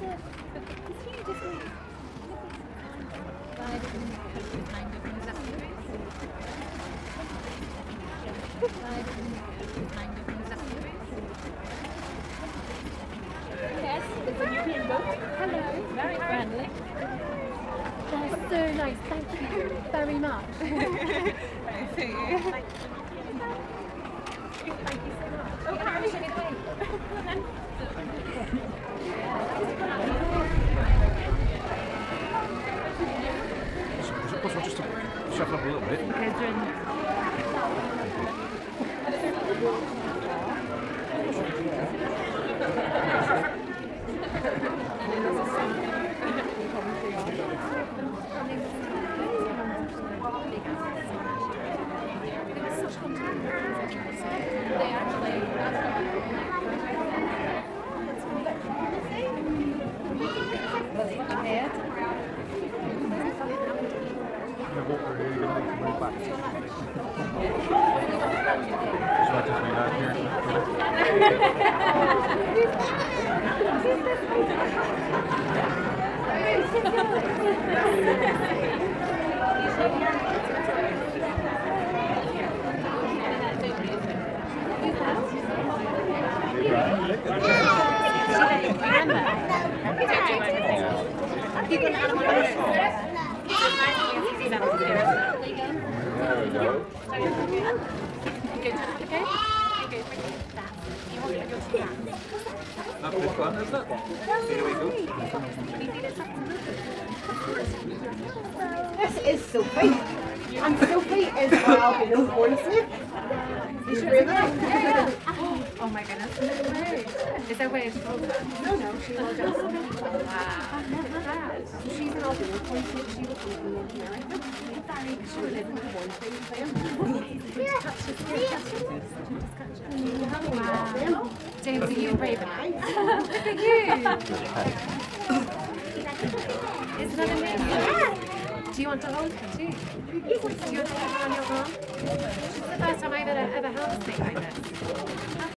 Yes, it's a European boat. Hello. Very friendly. They're so nice. Thank you very much. Thank you. Thank you so much. Oh, can I show me the way? Is it possible just to shuffle up a little bit? Not good fun, is it? Here we go. This is Sophie. And Sophie is our albino hornsnake. You should read that. Oh my goodness. Is that way it's called? No, she will just. Wow. She's an albino hornsnake. She was from America. She would live in the hornsnake Wow. James, are you brave enough? Look at you. Isn't that amazing? Do you want to hold her too? Do you want to hold her on your arm? This is the first time I've ever held a snake like this.